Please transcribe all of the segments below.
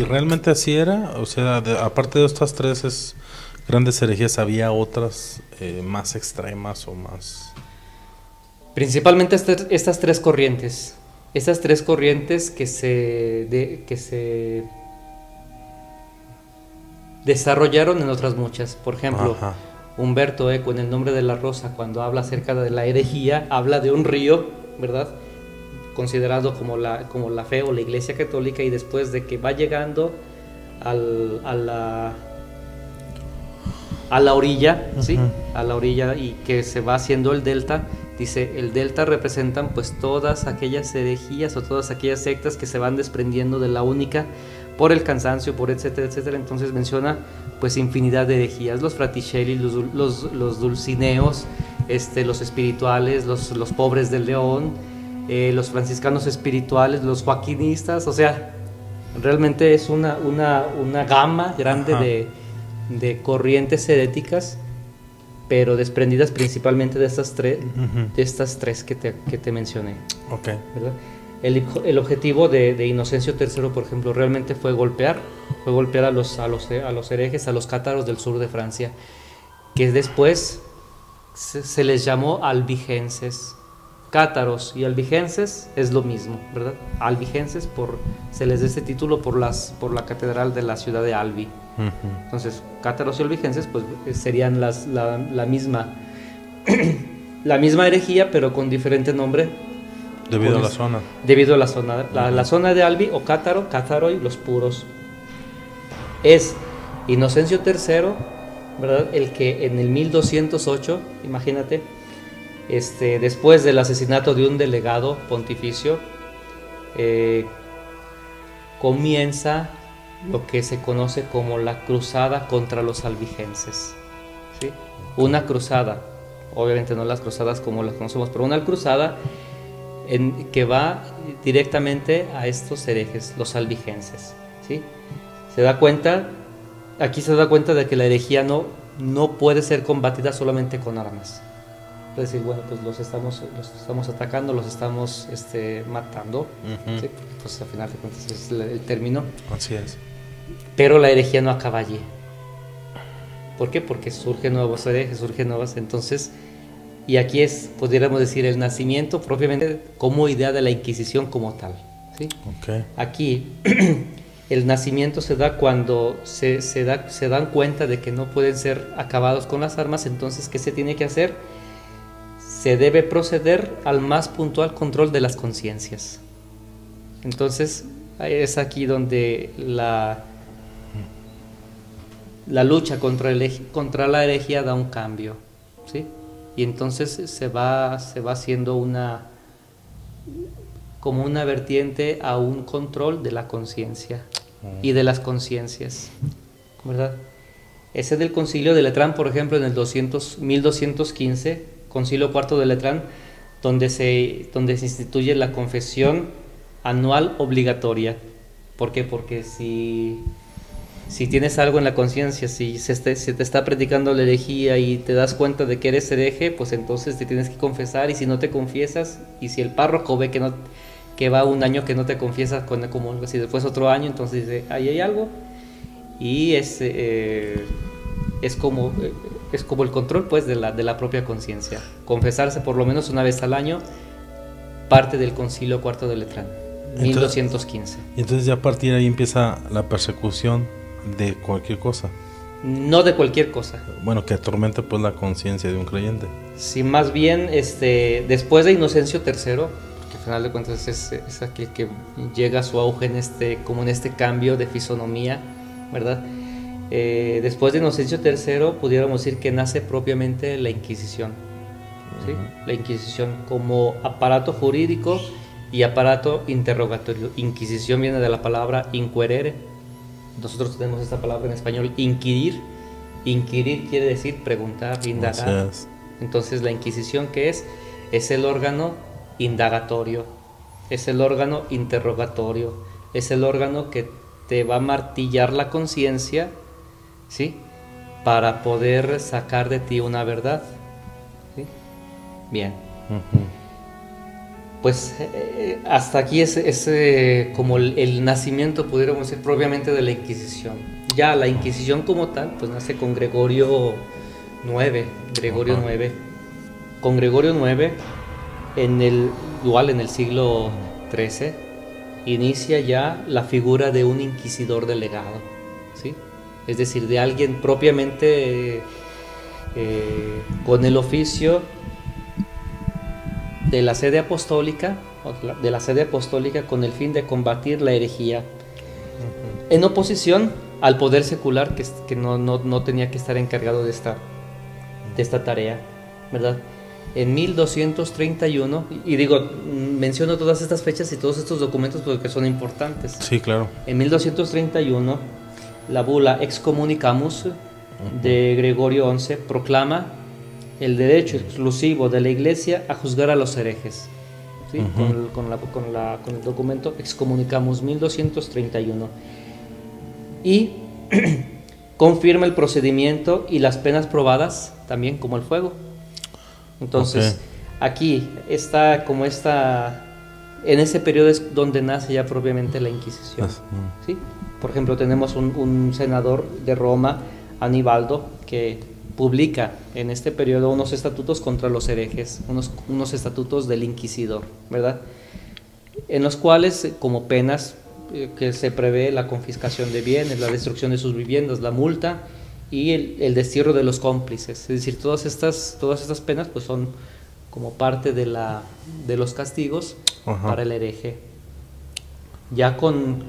realmente así era? O sea, aparte de estas grandes herejías, ¿había otras más extremas o más...? Principalmente estas tres corrientes. Estas tres corrientes que se desarrollaron en otras muchas. Por ejemplo, Ajá. Humberto Eco en El nombre de la rosa, cuando habla acerca de la herejía, habla de un río, ¿verdad?, considerado como la fe o la Iglesia Católica, y después de que va llegando a la orilla, ¿sí? A la orilla, y que se va haciendo el delta. Dice, el delta representan pues todas aquellas herejías o todas aquellas sectas que se van desprendiendo de la única por el cansancio, por etcétera, etcétera. Entonces menciona pues infinidad de herejías, los fraticelli, los dulcineos, los espirituales, los pobres del León, los franciscanos espirituales, los joaquinistas. O sea, realmente es una gama grande de corrientes heréticas, pero desprendidas principalmente de estas tres que te mencioné. Okay. ¿Verdad? El objetivo de Inocencio III, por ejemplo, realmente fue golpear a los herejes, a los cátaros del sur de Francia, que después se les llamó albigenses. Cátaros y albigenses es lo mismo, ¿verdad? Albigenses se les da este título por la catedral de la ciudad de Albi. Entonces, cátaros y albigenses pues serían la misma la misma herejía, pero con diferente nombre debido a la zona. Debido a la zona. La zona de Albi o Cátaro, Cátaro, los puros. Es Inocencio III, ¿verdad?, el que en el 1208, imagínate, después del asesinato de un delegado pontificio, comienza lo que se conoce como la cruzada contra los albigenses, ¿sí? Una cruzada, obviamente no las cruzadas como las conocemos, pero una cruzada que va directamente a estos herejes, los albigenses, ¿sí? Aquí se da cuenta de que la herejía no puede ser combatida solamente con armas. Es decir, bueno, pues los estamos atacando, los estamos matando, ¿sí? Pues al final de cuentas es el término. Así es. Pero la herejía no acaba allí. ¿Por qué? Porque surgen nuevos herejes, entonces, y aquí podríamos decir, el nacimiento propiamente como idea de la Inquisición como tal, ¿sí? Okay. Aquí el nacimiento se da cuando se dan cuenta de que no pueden ser acabados con las armas. Entonces, ¿qué se tiene que hacer? Se debe proceder al más puntual control de las conciencias. Entonces, es aquí donde la lucha contra la herejía da un cambio, ¿sí? Y entonces se va haciendo como una vertiente a un control de la conciencia y de las conciencias, ¿verdad? Ese del Concilio de Letrán, por ejemplo, en el 1215, Concilio IV de Letrán, donde se instituye la confesión anual obligatoria. ¿Por qué? Porque si tienes algo en la conciencia, si se te está predicando la herejía y te das cuenta de que eres hereje, pues entonces te tienes que confesar. Y si no te confiesas, y si el párroco ve que va un año que no te confiesas, como si después otro año, entonces dice, ahí hay algo. Y es como el control, pues, de la propia conciencia. Confesarse por lo menos una vez al año, parte del Concilio IV de Letrán, 1215. Y entonces ya a partir de ahí empieza la persecución de cualquier cosa. No de cualquier cosa. Bueno, que atormenta pues la conciencia de un creyente. Sí, más bien después de Inocencio III, porque al final de cuentas es aquel que llega a su auge como en este cambio de fisonomía, ¿verdad? Después de Inocencio III pudiéramos decir que nace propiamente la Inquisición, ¿sí? La Inquisición como aparato jurídico y aparato interrogatorio. Inquisición viene de la palabra inquirere. Nosotros tenemos esta palabra en español, inquirir. Inquirir quiere decir preguntar, indagar. Entonces la Inquisición, ¿qué es? Es el órgano indagatorio, es el órgano interrogatorio, es el órgano que te va a martillar la conciencia, ¿sí?, para poder sacar de ti una verdad, ¿sí? Bien. Pues hasta aquí es como el nacimiento, pudiéramos decir, propiamente de la Inquisición. Ya la Inquisición como tal, pues nace con Gregorio IX, Con Gregorio IX, igual en el siglo XIII, inicia ya la figura de un inquisidor delegado, ¿sí? Es decir, de alguien propiamente con el oficio de la sede apostólica, con el fin de combatir la herejía, en oposición al poder secular que no tenía que estar encargado de esta tarea, ¿verdad? En 1231, y digo, menciono todas estas fechas y todos estos documentos porque son importantes. Sí, claro. En 1231, la bula Excommunicamus de Gregorio XI proclama el derecho exclusivo de la Iglesia a juzgar a los herejes, ¿sí? Con el documento Excommunicamus 1231, y confirma el procedimiento y las penas probadas también, como el fuego. Entonces, aquí está en ese periodo es donde nace ya propiamente la Inquisición, ¿sí? Por ejemplo, tenemos un senador de Roma, Anibaldo, que publica en este periodo unos estatutos contra los herejes, unos estatutos del inquisidor, ¿verdad? En los cuales, como penas, que se prevé la confiscación de bienes, la destrucción de sus viviendas, la multa y el destierro de los cómplices. Es decir, todas estas penas pues son como parte de los castigos para el hereje. Ya con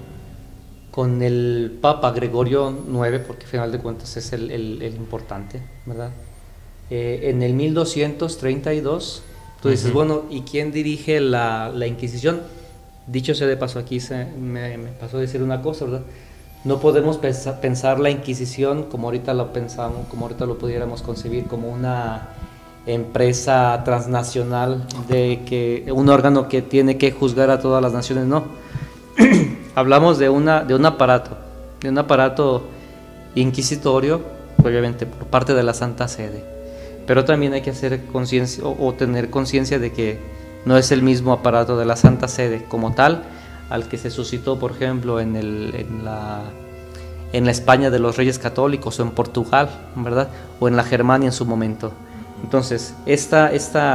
el Papa Gregorio IX, porque al final de cuentas es el importante, ¿verdad? En el 1232, tú dices, bueno, ¿y quién dirige la Inquisición? Dicho sea de paso, aquí me pasó a decir una cosa, ¿verdad? No podemos pensar la Inquisición como ahorita lo pensamos, como ahorita lo pudiéramos concebir, como una empresa transnacional, un órgano que tiene que juzgar a todas las naciones, no. Hablamos de un aparato inquisitorio, obviamente por parte de la Santa Sede, pero también hay que hacer conciencia o tener conciencia de que no es el mismo aparato de la Santa Sede como tal al que se suscitó, por ejemplo, en la España de los Reyes Católicos, o en Portugal, ¿verdad? O en la Germania en su momento. Entonces, esta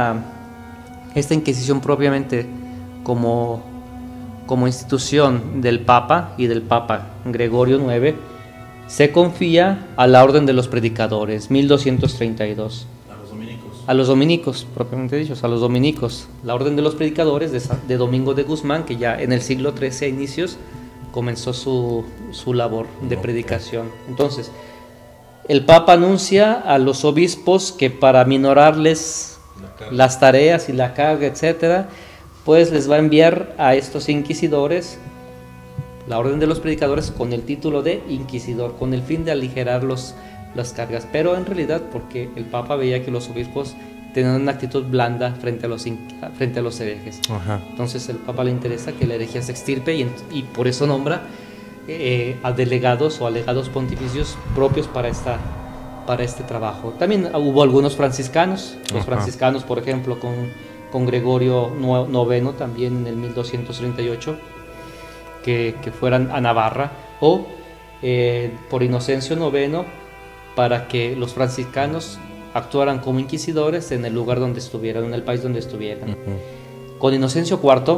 Inquisición propiamente como institución del Papa y del Papa Gregorio IX se confía a la Orden de los Predicadores, 1232. A los dominicos, propiamente dichos, a los dominicos. La Orden de los Predicadores de Domingo de Guzmán, que ya en el siglo XIII a inicios comenzó su labor de predicación. Entonces, el Papa anuncia a los obispos que para minorarles las tareas y la carga, etcétera, pues les va a enviar a estos inquisidores, la Orden de los Predicadores, con el título de inquisidor, con el fin de aligerar las cargas, pero en realidad porque el Papa veía que los obispos tenían una actitud blanda frente a los herejes. Entonces el Papa le interesa que la herejía se extirpe y por eso nombra a delegados o alegados pontificios propios para este trabajo. También hubo algunos franciscanos, los franciscanos, por ejemplo, con Gregorio IX, también en el 1238, que fueran a Navarra, o por Inocencio IX, para que los franciscanos actuaran como inquisidores en el lugar donde estuvieran, en el país donde estuvieran. Con Inocencio IV,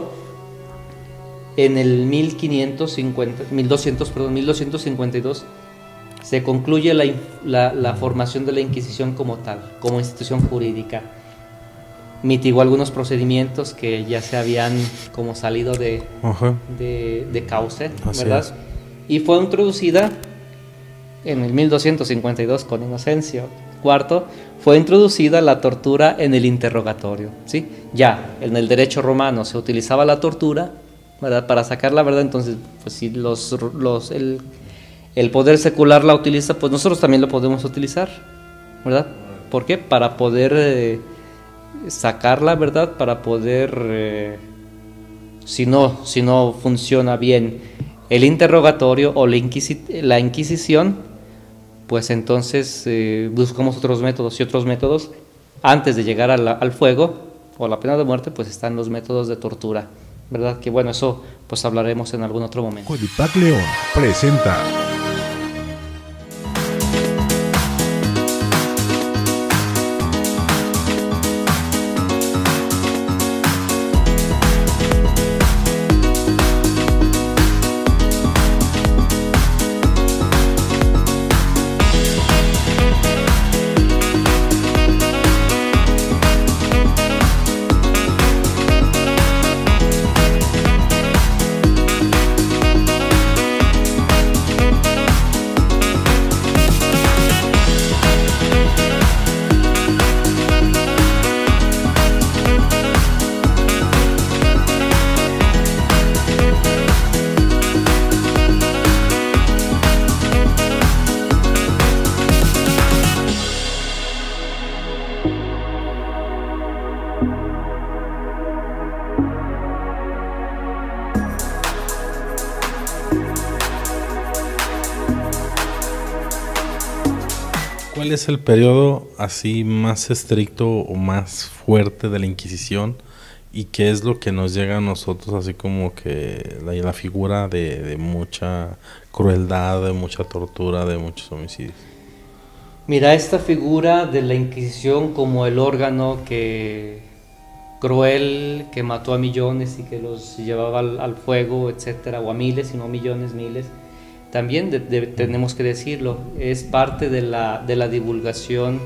en el 1252, se concluye la formación de la Inquisición como tal, como institución jurídica. Mitigó algunos procedimientos que ya se habían como salido de cauce, ¿verdad? Y fue introducida en el 1252 con Inocencio IV, fue introducida la tortura en el interrogatorio, ¿sí? Ya en el derecho romano se utilizaba la tortura, ¿verdad?, para sacar la verdad. Entonces, pues si el poder secular la utiliza, pues nosotros también lo podemos utilizar, ¿verdad? ¿Por qué? Para poder sacar la verdad, para poder, si no funciona bien el interrogatorio o la Inquisición, pues entonces buscamos otros métodos antes de llegar al fuego, o la pena de muerte, pues están los métodos de tortura, ¿verdad? Que bueno, eso pues hablaremos en algún otro momento. Codipac León presenta. ¿Cuál es el periodo así más estricto o más fuerte de la Inquisición? ¿Y qué es lo que nos llega a nosotros así como que la figura de mucha crueldad, de mucha tortura, de muchos homicidios? Mira, esta figura de la Inquisición como el órgano cruel que mató a millones y que los llevaba al fuego, etcétera, o a miles, y no millones, miles. También tenemos que decirlo, es parte de la divulgación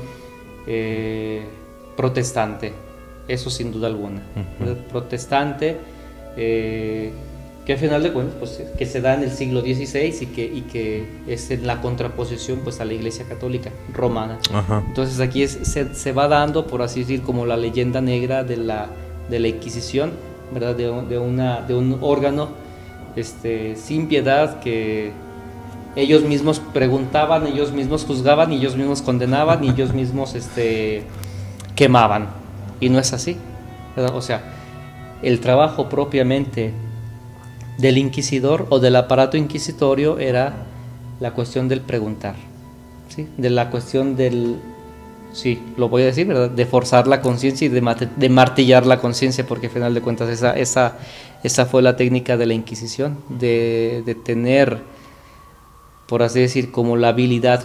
protestante, eso sin duda alguna. Protestante, que al final de cuentas pues, que se da en el siglo XVI y que es en la contraposición pues, a la Iglesia Católica Romana. Ajá. Entonces aquí se va dando, por así decir, como la leyenda negra de la Inquisición, ¿verdad? De un órgano sin piedad, que ellos mismos preguntaban, ellos mismos juzgaban, y ellos mismos condenaban, y ellos mismos quemaban. Y no es así, ¿verdad? O sea, el trabajo propiamente del inquisidor o del aparato inquisitorio era la cuestión del preguntar, ¿sí? De la cuestión del, sí, lo voy a decir, ¿verdad? De forzar la conciencia y de martillar la conciencia, porque al final de cuentas esa fue la técnica de la Inquisición, de tener, por así decir, como la habilidad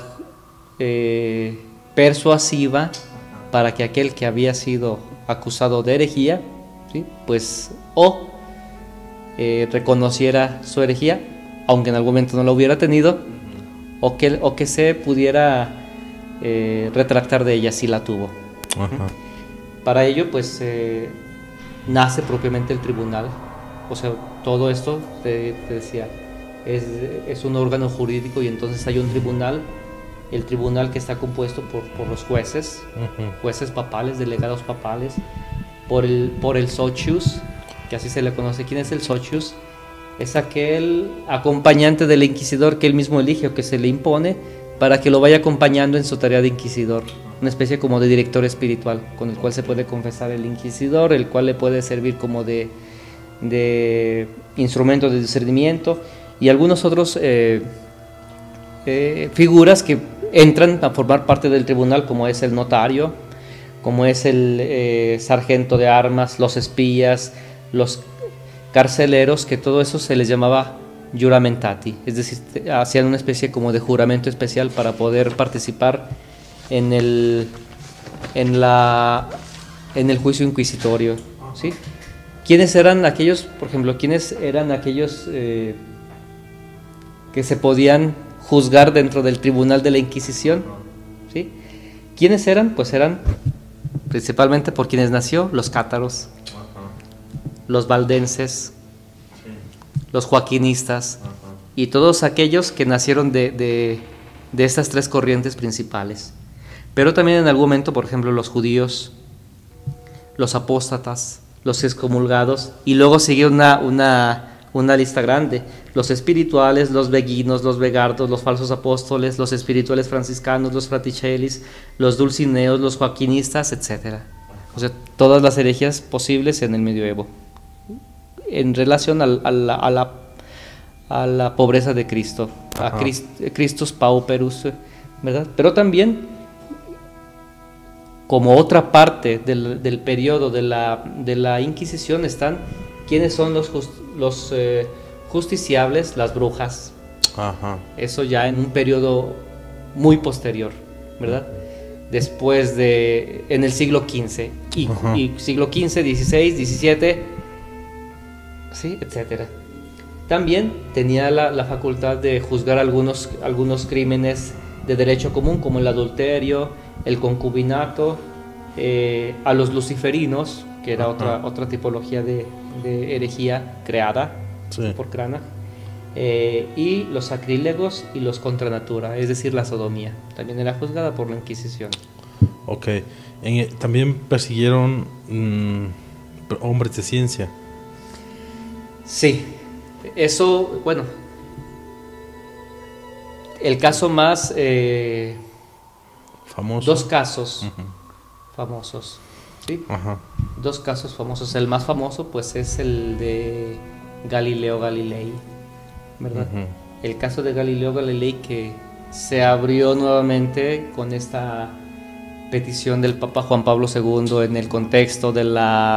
persuasiva para que aquel que había sido acusado de herejía, ¿sí? Pues reconociera su herejía, aunque en algún momento no la hubiera tenido, o que se pudiera retractar de ella si la tuvo. Ajá. Para ello pues nace propiamente el tribunal. O sea, todo esto te decía es un órgano jurídico, y entonces hay un tribunal, el tribunal que está compuesto por los jueces, jueces papales, delegados papales, por el socius, que así se le conoce. ¿Quién es el socius? Es aquel acompañante del inquisidor que él mismo elige o que se le impone para que lo vaya acompañando en su tarea de inquisidor, una especie como de director espiritual con el cual se puede confesar el inquisidor, el cual le puede servir como de instrumento de discernimiento, y algunos otros figuras que entran a formar parte del tribunal, como es el notario, como es el sargento de armas, los espías, los carceleros, que todo eso se les llamaba juramentati, es decir, hacían una especie como de juramento especial para poder participar en el juicio inquisitorio, ¿sí? ¿Quiénes eran aquellos, por ejemplo, quiénes eran aquellos que se podían juzgar dentro del tribunal de la Inquisición? ¿Sí? ¿Quiénes eran? Pues eran principalmente por quienes nació, los cátaros, los valdenses, los joaquinistas, y todos aquellos que nacieron de estas tres corrientes principales. Pero también en algún momento, por ejemplo, los judíos, los apóstatas, los excomulgados, y luego sigue una lista grande: los espirituales, los beguinos, los vegardos, los falsos apóstoles, los espirituales franciscanos, los fraticellis, los dulcineos, los joaquinistas, etc. O sea, todas las herejías posibles en el medioevo, en relación a la pobreza de Cristo, a Christus pauperus, ¿verdad? Pero también como otra parte del periodo de la Inquisición están quiénes son los justiciables, las brujas. Ajá. Eso ya en un periodo muy posterior, ¿verdad? Después en el siglo XV, y siglo XV, XVI, XVII, ¿sí? Etcétera. También tenía la facultad de juzgar algunos crímenes de derecho común, como el adulterio, el concubinato, a los luciferinos, que era otra tipología de herejía creada por Cranach, y los sacrílegos y los contra natura, es decir, la sodomía. También era juzgada por la Inquisición. Ok. También persiguieron hombres de ciencia. Sí, eso, bueno, el caso más famoso. Dos casos famosos, ¿sí? Dos casos famosos. El más famoso, pues, es el de Galileo Galilei, ¿verdad? El caso de Galileo Galilei, que se abrió nuevamente con esta petición del Papa Juan Pablo II en el contexto del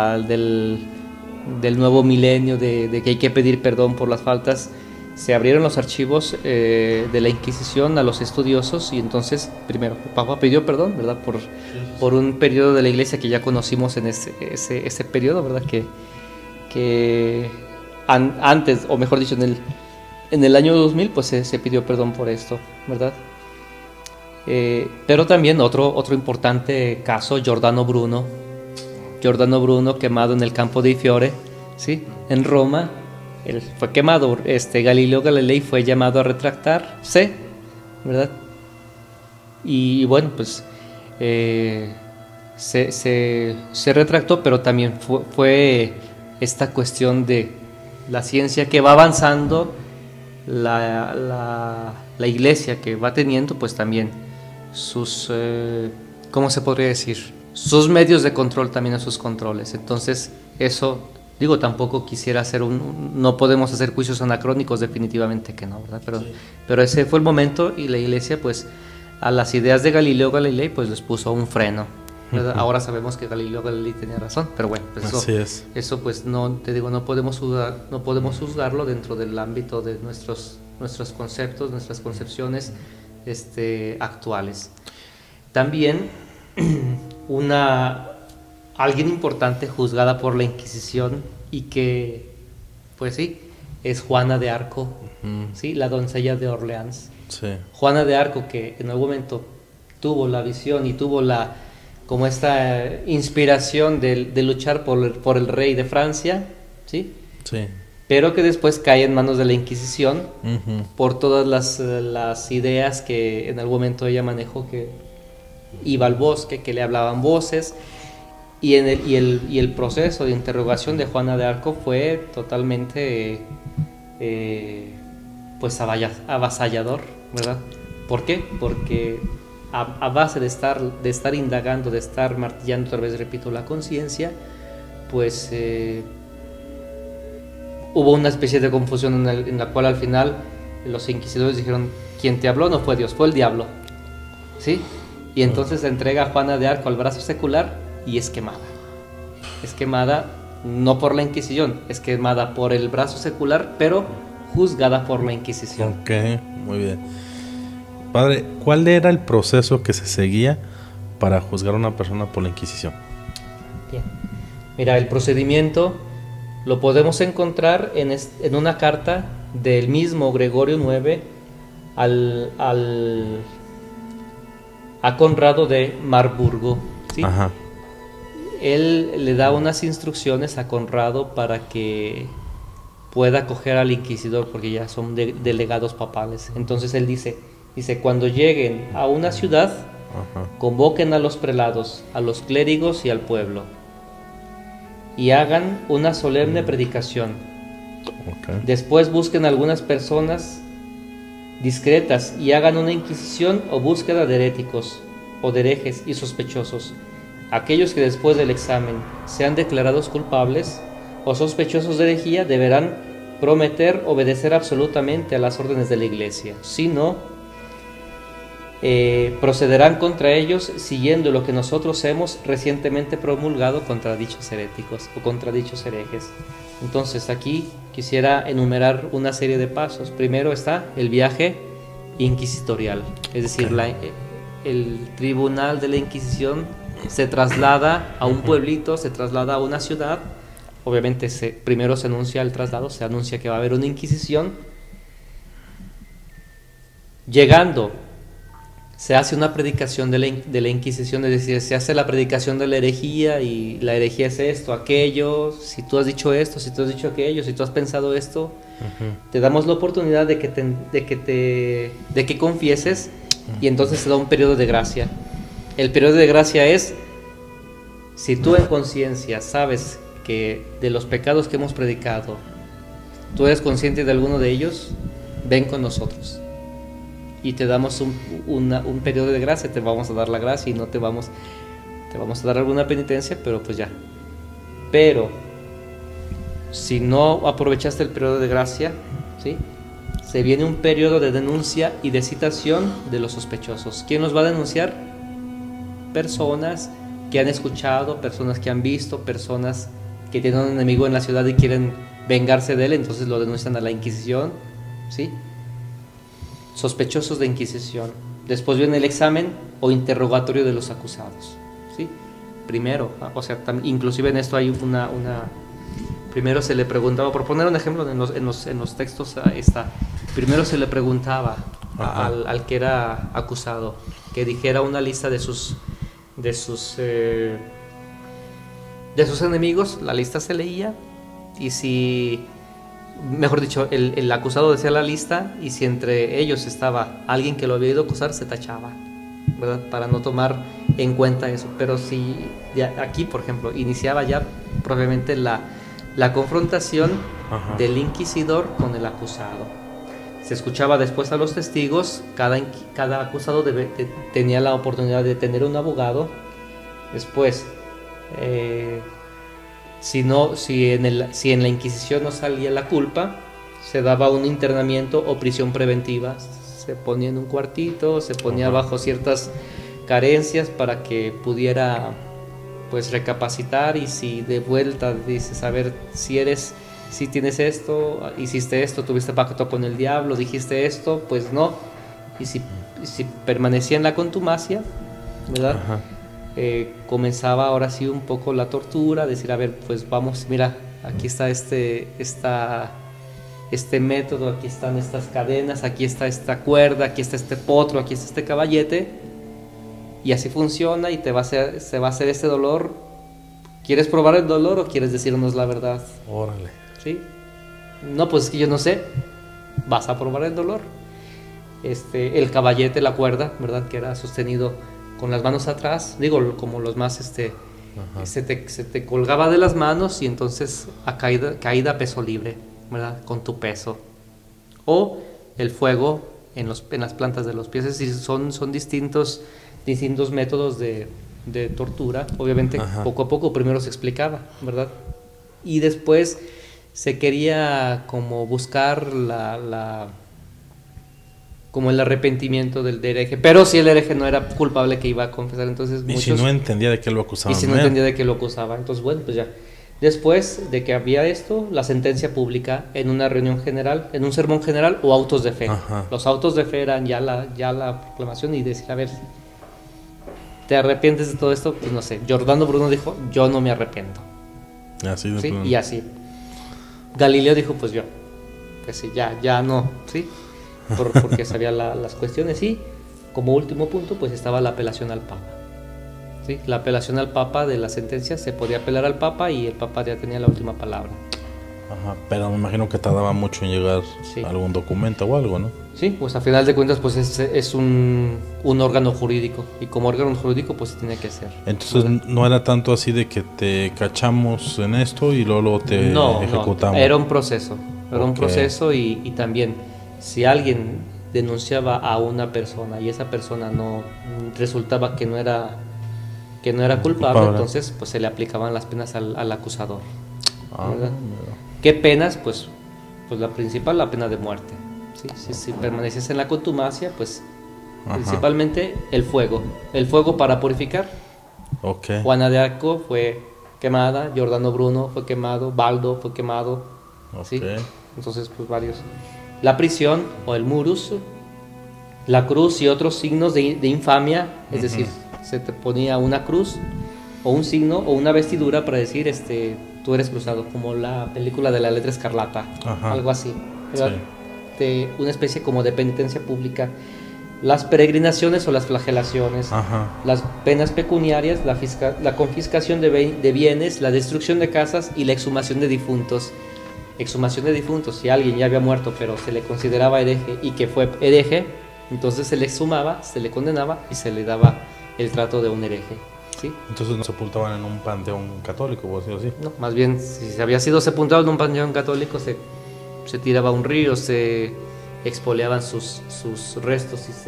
nuevo milenio, de que hay que pedir perdón por las faltas. Se abrieron los archivos de la Inquisición a los estudiosos, y entonces primero el Papa pidió perdón, ¿verdad? Por un periodo de la Iglesia que ya conocimos en ese periodo, ¿verdad? Que antes, o mejor dicho, en el año 2000, pues se pidió perdón por esto, ¿verdad? Pero también otro importante caso, Giordano Bruno, quemado en el campo de Fiore, ¿sí? En Roma. Él fue quemado. Galileo Galilei fue llamado a retractarse, ¿verdad? Y bueno, pues se retractó, pero también fue esta cuestión de la ciencia que va avanzando, la Iglesia que va teniendo, pues también sus, ¿cómo se podría decir? Sus medios de control, también a sus controles. Entonces, eso, digo, tampoco quisiera hacer no podemos hacer juicios anacrónicos, definitivamente que no, ¿verdad? Pero ese fue el momento, y la Iglesia, pues, a las ideas de Galileo Galilei, pues les puso un freno, ¿verdad? Ahora sabemos que Galileo Galilei tenía razón, pero bueno, pues eso pues no, te digo, no podemos juzgarlo dentro del ámbito de nuestros conceptos, nuestras concepciones actuales. También alguien importante juzgada por la Inquisición, y que, pues sí, es Juana de Arco, ¿sí? La doncella de Orleans. Sí. Juana de Arco, que en algún momento tuvo la visión y tuvo como esta inspiración de luchar por el rey de Francia, ¿sí? Sí. Pero que después cae en manos de la Inquisición por todas las ideas que en algún momento ella manejó, que iba al bosque, que le hablaban voces, y el proceso de interrogación de Juana de Arco fue totalmente pues avasallador, ¿verdad? ¿Por qué? Porque a base de estar indagando, de estar martillando, otra vez repito, la conciencia, pues hubo una especie de confusión en la cual al final los inquisidores dijeron: quien te habló no fue Dios, fue el diablo, ¿sí? Y entonces se entrega a Juana de Arco al brazo secular y es quemada. Es quemada no por la Inquisición, es quemada por el brazo secular, pero juzgada por la Inquisición. Ok, muy bien. Padre, ¿cuál era el proceso que se seguía para juzgar a una persona por la Inquisición? Bien. Mira, el procedimiento lo podemos encontrar en una carta del mismo Gregorio IX a Conrado de Marburgo, ¿sí? Ajá. Él le da unas instrucciones a Conrado para que pueda acoger al inquisidor, porque ya son delegados papales. Entonces él dice, cuando lleguen a una ciudad, convoquen a los prelados, a los clérigos y al pueblo, y hagan una solemne predicación. Okay. Después busquen algunas personas discretas y hagan una inquisición o búsqueda de heréticos o de herejes y sospechosos. Aquellos que después del examen sean declarados culpables o sospechosos de herejía deberán prometer obedecer absolutamente a las órdenes de la Iglesia. Si no, procederán contra ellos siguiendo lo que nosotros hemos recientemente promulgado contra dichos heréticos o contra dichos herejes. Entonces aquí quisiera enumerar una serie de pasos. Primero está el viaje inquisitorial, es decir, el tribunal de la Inquisición se traslada a un pueblito, se traslada a una ciudad. Obviamente primero se anuncia el traslado, se anuncia que va a haber una Inquisición. Llegando, se hace una predicación de la Inquisición, es decir, se hace la predicación de la herejía, y la herejía es esto, aquello, si tú has dicho esto, si tú has dicho aquello, si tú has pensado esto, te damos la oportunidad de que confieses, y entonces se da un periodo de gracia. El periodo de gracia es, si tú en conciencia sabes que de los pecados que hemos predicado, tú eres consciente de alguno de ellos, ven con nosotros. Y te damos un periodo de gracia, te vamos a dar la gracia y no te vamos a dar alguna penitencia, pero pues ya. Pero si no aprovechaste el periodo de gracia, ¿sí?, se viene un periodo de denuncia y de citación de los sospechosos. ¿Quién los va a denunciar? Personas que han escuchado, personas que han visto, personas que tienen un enemigo en la ciudad y quieren vengarse de él, entonces lo denuncian a la Inquisición, ¿sí? Sospechosos de Inquisición. Después viene el examen o interrogatorio de los acusados, ¿sí? Primero, o sea, inclusive en esto hay primero se le preguntaba, por poner un ejemplo, en los textos está, primero se le preguntaba al que era acusado que dijera una lista de sus enemigos. La lista se leía, y si, mejor dicho, el acusado decía la lista, y si entre ellos estaba alguien que lo había ido a acusar, se tachaba, ¿verdad?, para no tomar en cuenta eso. Pero si aquí, por ejemplo, iniciaba ya propiamente la confrontación del inquisidor con el acusado. Se escuchaba después a los testigos. Cada acusado tenía la oportunidad de tener un abogado. Después, si en la Inquisición no salía la culpa, se daba un internamiento o prisión preventiva. Se ponía en un cuartito, se ponía bajo ciertas carencias para que pudiera, pues, recapacitar, y si de vuelta dices, a ver, si tienes esto, hiciste esto, tuviste pacto con el diablo, dijiste esto, pues no. Y si permanecía en la contumacia, ¿verdad?, comenzaba ahora sí un poco la tortura, decir, a ver, pues vamos, mira, aquí está este método, aquí están estas cadenas, aquí está esta cuerda, aquí está este potro, aquí está este caballete, y así funciona, y se va a hacer este dolor. ¿Quieres probar el dolor o quieres decirnos la verdad? Órale. ¿Sí? No, pues es que yo no sé. Vas a probar el dolor. El caballete, la cuerda, ¿verdad?, que era sostenido con las manos atrás, digo, como los más, se te colgaba de las manos, y entonces a caída peso libre, ¿verdad?, con tu peso. O el fuego en las plantas de los pies. Es decir, son distintos métodos de tortura. Obviamente, poco a poco primero se explicaba, ¿verdad? Y después se quería como buscar como el arrepentimiento del hereje. Pero si el hereje no era culpable, que iba a confesar, entonces y si no entendía de qué lo acusaba. Entonces, bueno, pues ya. Después de que había esto, la sentencia pública en una reunión general, en un sermón general o autos de fe. Los autos de fe eran ya la proclamación, y decir, a ver, ¿te arrepientes de todo esto? Pues no sé. Giordano Bruno dijo, yo no me arrepiento. Así de plano. Y así. Galileo dijo, pues yo. Pues sí, ya no, ¿sí? Porque sabía las cuestiones. Y como último punto, pues estaba la apelación al Papa. ¿Sí? La apelación al Papa de la sentencia, se podía apelar al Papa, y el Papa ya tenía la última palabra. Pero me imagino que tardaba mucho en llegar algún documento o algo, ¿no? Sí, pues a final de cuentas, pues es un órgano jurídico, y como órgano jurídico pues se tiene que hacer. Entonces, ¿verdad?, no era tanto así de que te cachamos en esto y luego te ejecutamos. No, era un proceso, un proceso, y también si alguien denunciaba a una persona y esa persona no resultaba que no era culpable, entonces pues se le aplicaban las penas al acusador. ¿Qué penas? Pues la principal, la pena de muerte. Si permaneces en la contumacia, pues Ajá. Principalmente el fuego para purificar. Ok. Juana de Arco fue quemada, Giordano Bruno fue quemado, Baldo fue quemado, ¿sí? Ok. Entonces pues varios. La prisión o el murus, la cruz y otros signos de infamia, es decir, se te ponía una cruz o un signo o una vestidura para decir tú eres cruzado, como la película de la letra escarlata. Ajá. Algo así, ¿verdad? Sí. De una especie como de penitencia pública. Las peregrinaciones o las flagelaciones, Ajá. las penas pecuniarias, la confiscación de bienes, la destrucción de casas y la exhumación de difuntos. Exhumación de difuntos, si alguien ya había muerto pero se le consideraba hereje y que fue hereje, entonces se le exhumaba, se le condenaba y se le daba el trato de un hereje, ¿sí? Entonces no sepultaban en un panteón católico, por decirlo así. No, más bien, si se había sido sepultado en un panteón católico, se tiraba a un río, se expoliaban sus restos y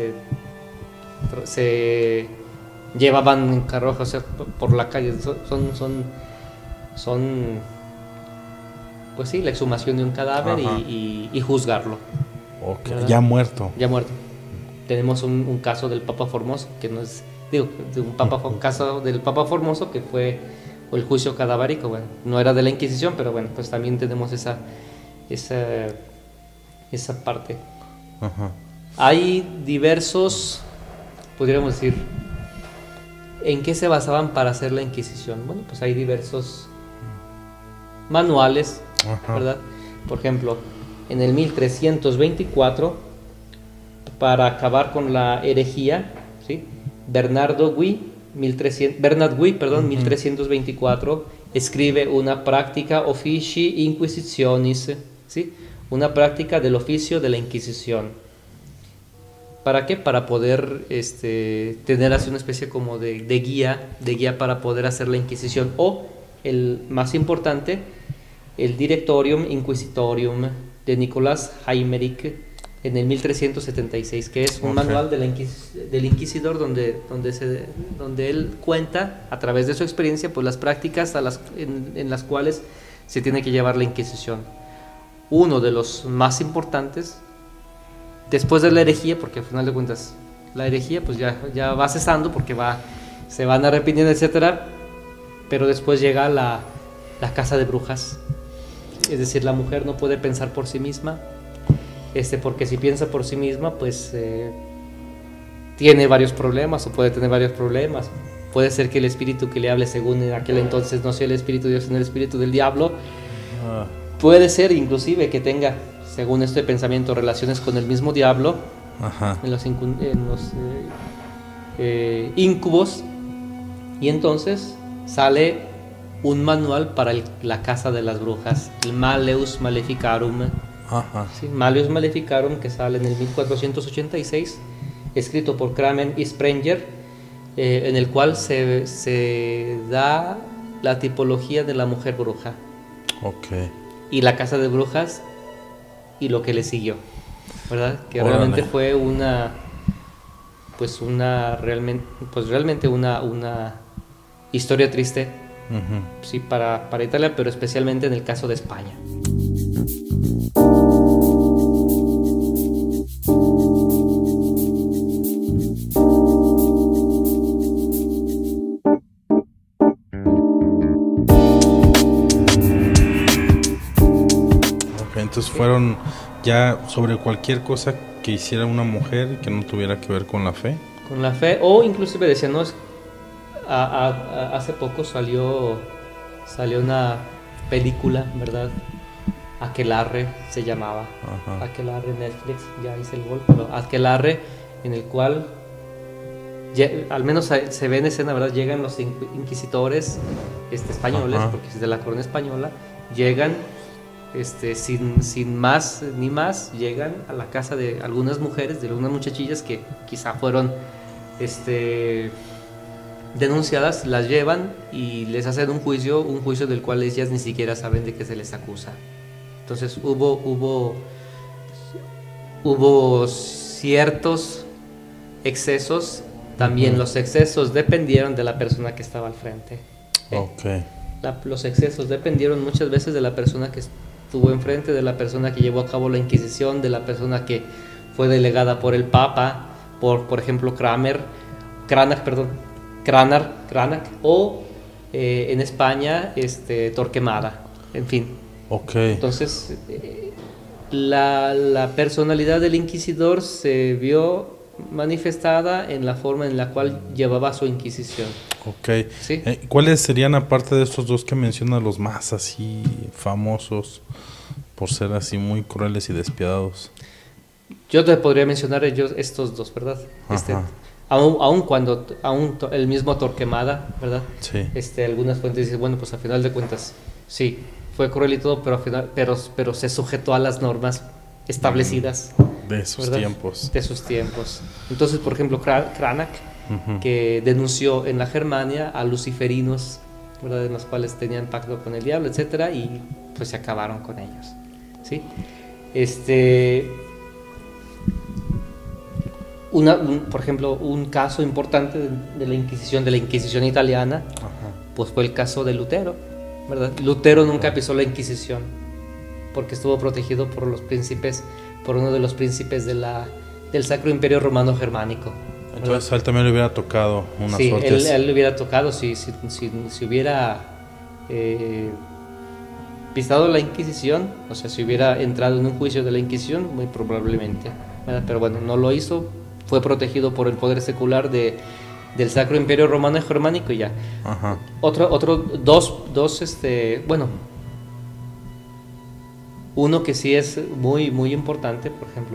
se llevaban en carroza, o sea, por la calle. Son pues sí, la exhumación de un cadáver y juzgarlo. Ok, ¿verdad? ya muerto. Ya muerto. Tenemos un caso del Papa Formoso, que no es, digo, un caso del Papa Formoso que fue el juicio cadavérico. Bueno, no era de la Inquisición, pero bueno, pues también tenemos esa parte. Ajá. Hay diversos, podríamos decir, ¿en qué se basaban para hacer la Inquisición? Bueno, pues hay diversos manuales, Ajá. ¿verdad? Por ejemplo, en el 1324, para acabar con la herejía, ¿sí? Bernard Gui, 1324, escribe una práctica officii inquisitionis, ¿sí? Una práctica del oficio de la Inquisición. ¿Para qué? Para poder tener así una especie como de guía para poder hacer la Inquisición. O, el más importante, el Directorium Inquisitorium de Nicolás Heimerich en el 1376, que es un manual del inquisidor donde él cuenta a través de su experiencia pues las prácticas en las cuales se tiene que llevar la Inquisición. Uno de los más importantes, después de la herejía, porque al final de cuentas la herejía pues ya va cesando porque se van arrepintiendo, etcétera, pero después llega la casa de brujas, es decir, la mujer no puede pensar por sí misma, porque si piensa por sí misma pues tiene varios problemas o puede tener varios problemas. Puede ser que el espíritu que le hable según en aquel entonces no sea el espíritu de Dios sino el espíritu del diablo. Puede ser inclusive que tenga, según este pensamiento, relaciones con el mismo diablo. Ajá. en los íncubos, y entonces sale un manual para la casa de las brujas, el Malleus Maleficarum. Ajá. ¿Sí? Malleus Maleficarum, que sale en el 1486, escrito por Kramer y Sprenger, en el cual se da la tipología de la mujer bruja. Okay. Y la casa de brujas y lo que le siguió, ¿verdad? Que Órale. realmente fue realmente una historia triste, sí, para Italia, pero especialmente en el caso de España. Entonces fueron ya sobre cualquier cosa que hiciera una mujer que no tuviera que ver con la fe. Con la fe, o inclusive decían, no, hace poco salió una película, ¿verdad? Aquelarre se llamaba. Ajá. Aquelarre, Netflix, ya hice el gol, pero Aquelarre, en el cual al menos se ve en escena, ¿verdad? Llegan los inquisitores españoles, ajá, porque es de la corona española, llegan sin más ni más, llegan a la casa de algunas mujeres, de algunas muchachillas que quizá fueron denunciadas, las llevan y les hacen un juicio del cual ellas ni siquiera saben de qué se les acusa. Entonces hubo ciertos excesos. También los excesos dependieron de la persona que estaba al frente. Okay. Los excesos dependieron muchas veces de la persona que estuvo enfrente, de la persona que llevó a cabo la Inquisición, de la persona que fue delegada por el Papa por ejemplo, Cranach, o en España, Torquemada, en fin. Ok. Entonces, la personalidad del inquisidor se vio manifestada en la forma en la cual llevaba su inquisición. Ok. ¿Sí? ¿Cuáles serían, aparte de estos dos que mencionas, los más así famosos por ser así muy crueles y despiadados? Yo te podría mencionar estos dos, ¿verdad? Ajá. Aún el mismo Torquemada, ¿verdad? Sí. Algunas fuentes dicen, bueno, pues a final de cuentas, sí, fue cruel y todo, pero se sujetó a las normas establecidas. De sus ¿verdad? tiempos. De sus tiempos. Entonces, por ejemplo, Cranach, que denunció en la Germania a luciferinos, ¿verdad? En los cuales tenían pacto con el diablo, etcétera, y pues se acabaron con ellos, ¿sí? Por ejemplo, un caso importante de la Inquisición italiana, pues fue el caso de Lutero, ¿verdad? Lutero nunca pisó la Inquisición porque estuvo protegido por uno de los príncipes del Sacro Imperio Romano Germánico. Entonces a él también le hubiera tocado una suerte. Sí, él le hubiera tocado si hubiera pisado la Inquisición, o sea, si hubiera entrado en un juicio de la Inquisición, muy probablemente, ¿verdad? Pero bueno, no lo hizo. Fue protegido por el poder secular del Sacro Imperio Romano Germánico y ya. Ajá. Uno que sí es muy, muy importante, por ejemplo,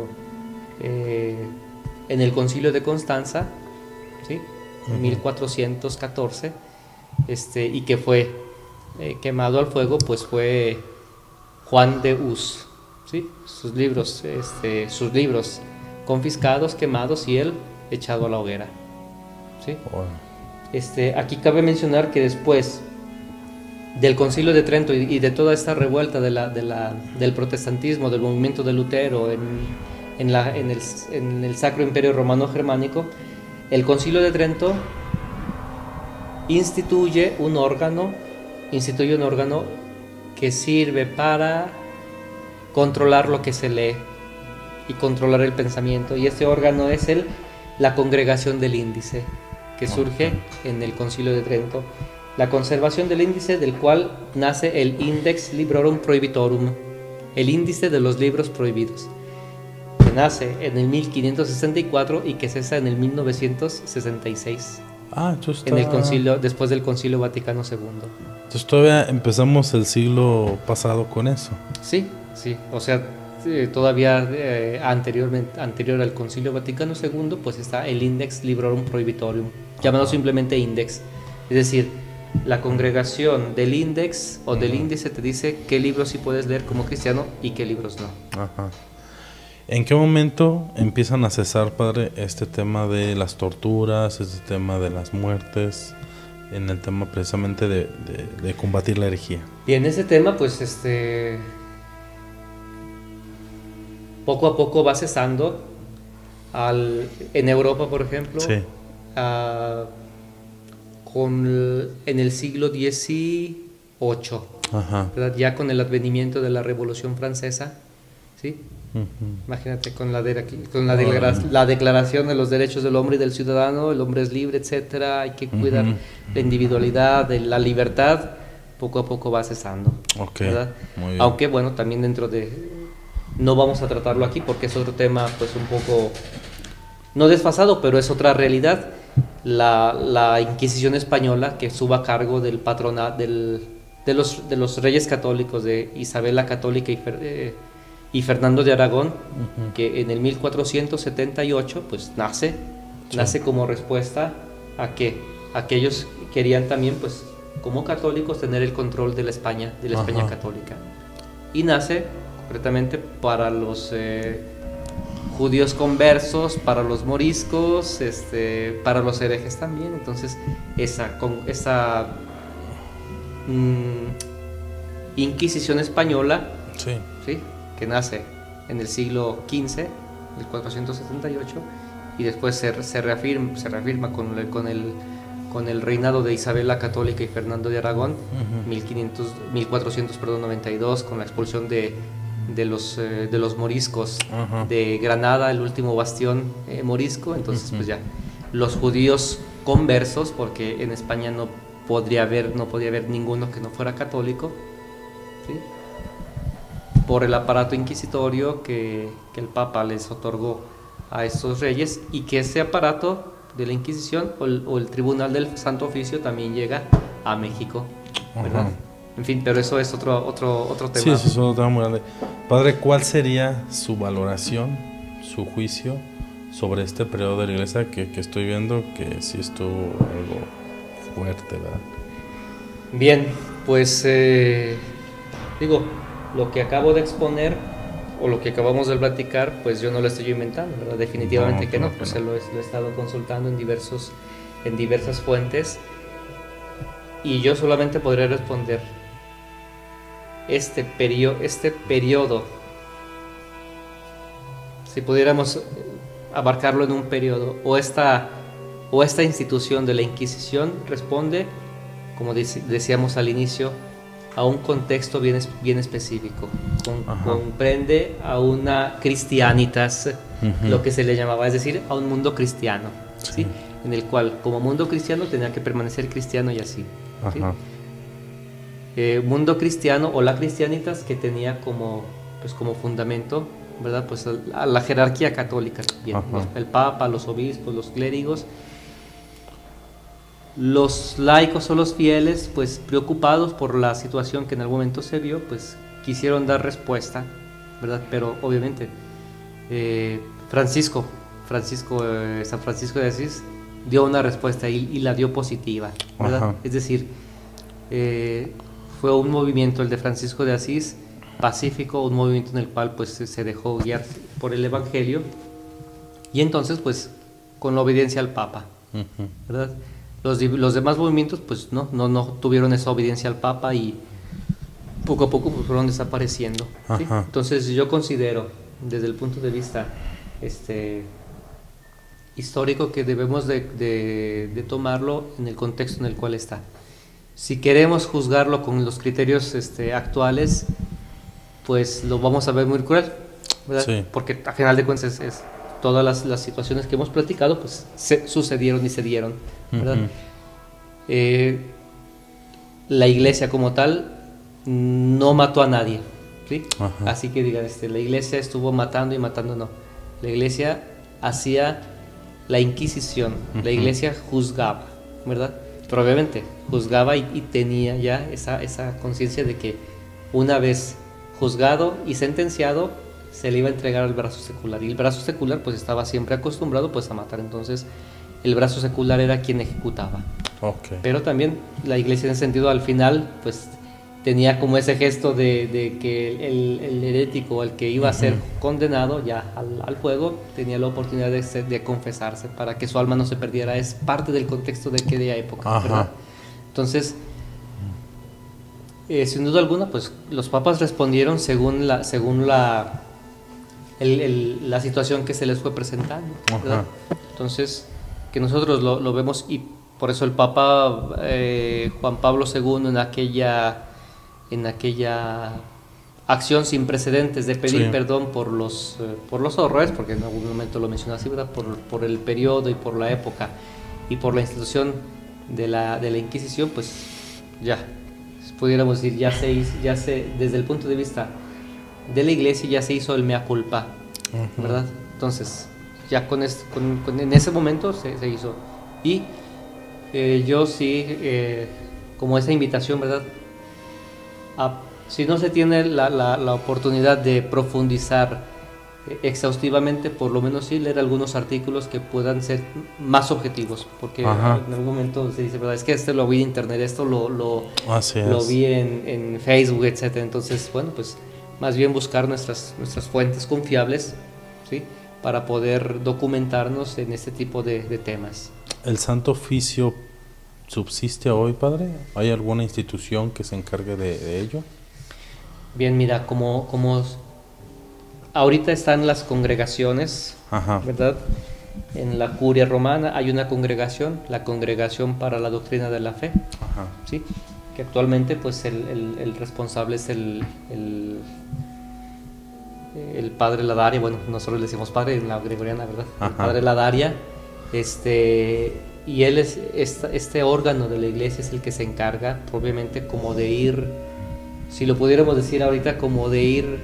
en el Concilio de Constanza, ¿sí? En 1414, y que fue quemado al fuego, pues fue Juan de Hus, ¿sí? Sus libros confiscados, quemados y él echado a la hoguera, ¿sí? Bueno. Aquí cabe mencionar que después del Concilio de Trento y de toda esta revuelta del protestantismo, del movimiento de Lutero en el Sacro Imperio Romano Germánico, el Concilio de Trento instituye un órgano que sirve para controlar lo que se lee y controlar el pensamiento, y este órgano es la Congregación del Índice, que surge en el Concilio de Trento, la conservación del índice, del cual nace el Index Librorum Prohibitorum, el índice de los libros prohibidos, que nace en el 1564 y que cesa en el 1966, después del Concilio Vaticano II. Entonces todavía empezamos el siglo pasado con eso. Sí, o sea, todavía anterior al Concilio Vaticano II, pues está el Index Librorum Prohibitorium, llamado simplemente Index. Es decir, la congregación del Index o del índice te dice qué libros sí puedes leer como cristiano y qué libros no. Ajá. ¿En qué momento empiezan a cesar, padre, este tema de las torturas, este tema de las muertes, en el tema precisamente de combatir la herejía? Y en ese tema, pues, poco a poco va cesando. En Europa, por ejemplo, sí. En el siglo XVIII, ¿verdad? Ya con el advenimiento de la Revolución Francesa, ¿sí? Imagínate, con la declaración de los derechos del hombre y del ciudadano, el hombre es libre, etcétera, hay que cuidar la individualidad, de la libertad, poco a poco va cesando, ¿verdad? Muy bien. Aunque bueno, también no vamos a tratarlo aquí porque es otro tema, pues un poco, no desfasado, pero es otra realidad. La Inquisición española, que estuvo a cargo del patronato de los reyes católicos, de Isabel la Católica y Fernando de Aragón, que en el 1478 pues nace como respuesta a que aquellos querían también, pues como católicos, tener el control de la España católica, y nace concretamente para los judíos conversos, para los moriscos, para los herejes también. Entonces esa Inquisición española, ¿sí? Que nace en el siglo XV, el 478, y después se reafirma con el reinado de Isabel la Católica y Fernando de Aragón, 1492, con la expulsión de de los moriscos Ajá. de Granada, el último bastión morisco. Entonces, Ujú. pues ya, los judíos conversos, porque en España no podría haber ninguno que no fuera católico, ¿sí? Por el aparato inquisitorio que el Papa les otorgó a estos reyes, y que ese aparato de la Inquisición o el Tribunal del Santo Oficio también llega a México, ¿verdad? Ajá. En fin, pero eso es otro tema. Sí, eso es un tema muy grande. Padre, ¿cuál sería su valoración, su juicio sobre este periodo de la iglesia que estoy viendo que sí estuvo algo fuerte, ¿verdad? Bien, pues digo, lo que acabo de exponer o lo que acabamos de platicar, pues yo no lo estoy inventando, ¿verdad? Definitivamente No, que no, claro que pues no. lo he estado consultando en diversas fuentes, y yo solamente podría responder este periodo, si pudiéramos abarcarlo en un periodo, o esta institución de la Inquisición responde, como decíamos al inicio, a un contexto bien específico. Ajá. Comprende a una cristianitas, Ujú. lo que se le llamaba, es decir, a un mundo cristiano, ¿sí? Sí. En el cual, como mundo cristiano, tenía que permanecer cristiano y así, ¿sí? Ajá. Mundo cristiano o la cristianitas, que tenía como fundamento, ¿verdad? Pues a la jerarquía católica también, Ajá. el Papa, los obispos, los clérigos. Los laicos o los fieles, pues preocupados por la situación que en algún momento se vio, pues quisieron dar respuesta, ¿verdad? Pero obviamente San Francisco de Asís dio una respuesta y la dio positiva, ¿verdad? Ajá. Es decir, fue un movimiento, el de Francisco de Asís, pacífico, un movimiento en el cual pues se dejó guiar por el Evangelio, y entonces pues con la obediencia al Papa, Ujú. ¿verdad? Los demás movimientos pues no tuvieron esa obediencia al Papa, y poco a poco pues fueron desapareciendo, ¿sí? Ajá. Entonces yo considero, desde el punto de vista histórico, que debemos de tomarlo en el contexto en el cual está. Si queremos juzgarlo con los criterios actuales, pues lo vamos a ver muy cruel, ¿verdad? Sí. Porque a final de cuentas es todas las situaciones que hemos platicado pues sucedieron y se dieron, ¿verdad? Ujú. La iglesia como tal no mató a nadie, ¿sí? Ajá. Así que digan, la iglesia estuvo matando y matando, no. La iglesia hacía la Inquisición, la Ujú. iglesia juzgaba, ¿verdad? Pero obviamente juzgaba y tenía ya esa conciencia de que una vez juzgado y sentenciado se le iba a entregar al brazo secular, y el brazo secular pues estaba siempre acostumbrado pues a matar. Entonces el brazo secular era quien ejecutaba, Ok. pero también la iglesia en ese sentido al final pues tenía como ese gesto de que el herético, el que iba a ser Ujú. condenado ya al fuego, tenía la oportunidad de confesarse para que su alma no se perdiera. Es parte del contexto de aquella época, Ajá. ¿verdad? Entonces, sin duda alguna, pues los papas respondieron según la situación que se les fue presentando, ¿verdad? Ajá. Entonces, que nosotros lo vemos, y por eso el Papa Juan Pablo II en aquella acción sin precedentes de pedir Sí. perdón por los horrores, porque en algún momento lo mencionó así, ¿verdad? Por el periodo y por la época y por la institución de la Inquisición, pues ya pudiéramos decir, desde el punto de vista de la iglesia ya se hizo el mea culpa, Ujú. ¿verdad? Entonces ya en ese momento se hizo, y yo sí, como esa invitación, ¿verdad? Si no se tiene la oportunidad de profundizar exhaustivamente, por lo menos sí leer algunos artículos que puedan ser más objetivos, porque Ajá. en algún momento se dice, ¿verdad? Es que lo vi en internet, esto lo Así lo es. vi en Facebook, etcétera. Entonces, bueno, pues más bien buscar nuestras fuentes confiables, ¿sí? Para poder documentarnos en este tipo de temas. ¿El Santo Oficio subsiste hoy, padre? ¿Hay alguna institución que se encargue de ello? Bien, mira, como ahorita están las congregaciones, Ajá. ¿verdad? En la Curia Romana hay una congregación, la Congregación para la Doctrina de la Fe, Ajá. ¿sí? Que actualmente pues el responsable es el padre Ladaria, bueno, nosotros le decimos padre en la gregoriana, ¿verdad? Ajá. El padre Ladaria, y él es este órgano de la iglesia es el que se encarga propiamente como de ir, si lo pudiéramos decir ahorita, como de ir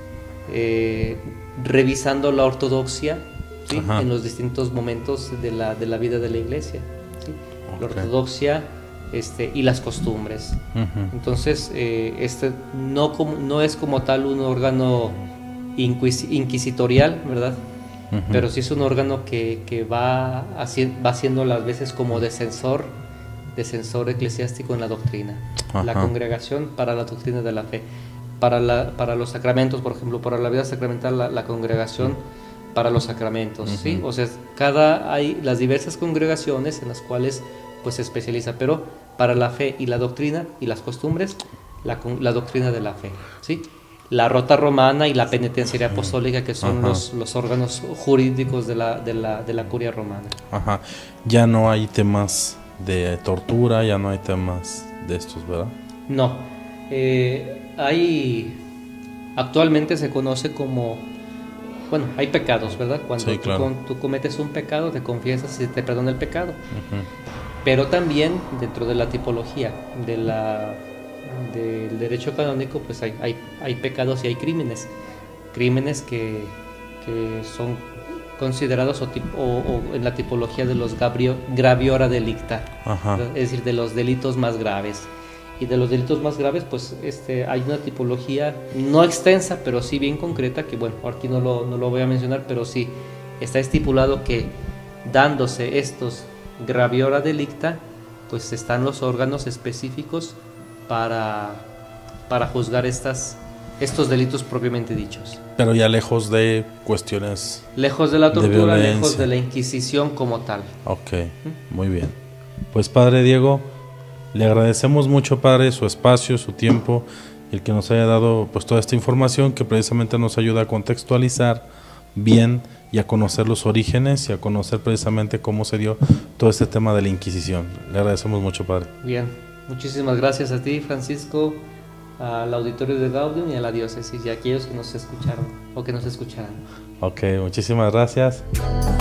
revisando la ortodoxia, ¿sí? En los distintos momentos de la vida de la iglesia, ¿sí? La ortodoxia y las costumbres. Entonces, no es como tal un órgano inquisitorial, ¿verdad? Pero sí es un órgano que va haciendo las veces como de censor eclesiástico en la doctrina. La congregación para la doctrina de la fe. Para los sacramentos, por ejemplo, para la vida sacramental, la congregación para los sacramentos, ¿sí? O sea, hay las diversas congregaciones en las cuales pues se especializa, pero para la fe y la doctrina y las costumbres, la doctrina de la fe, ¿sí? La rota romana y la penitenciaria apostólica, que son los órganos jurídicos de la curia romana. Ajá. Ya no hay temas de tortura, ya no hay temas de estos, ¿verdad? No. Actualmente se conoce como, bueno, hay pecados, ¿verdad? Cuando sí, claro. tú cometes un pecado, te confiesas y te perdona el pecado. Pero también dentro de la tipología del derecho canónico, pues hay pecados y hay crímenes que son considerados o en la tipología de los graviora delicta, es decir, de los delitos más graves. Y de los delitos más graves, pues hay una tipología no extensa, pero sí bien concreta, que bueno, aquí no lo voy a mencionar, pero sí está estipulado que dándose estos graviora delicta, pues están los órganos específicos para juzgar estos delitos propiamente dichos. Pero ya lejos de cuestiones... Lejos de la tortura, lejos de la Inquisición como tal. Ok, muy bien. Pues Padre Diego, le agradecemos mucho, Padre, su espacio, su tiempo, y el que nos haya dado pues toda esta información que precisamente nos ayuda a contextualizar bien y a conocer los orígenes y a conocer precisamente cómo se dio todo este tema de la Inquisición. Le agradecemos mucho, Padre. Bien, muchísimas gracias a ti, Francisco, al auditorio de Gaudium y a la diócesis y a aquellos que nos escucharon o que nos escucharán. Ok, muchísimas gracias.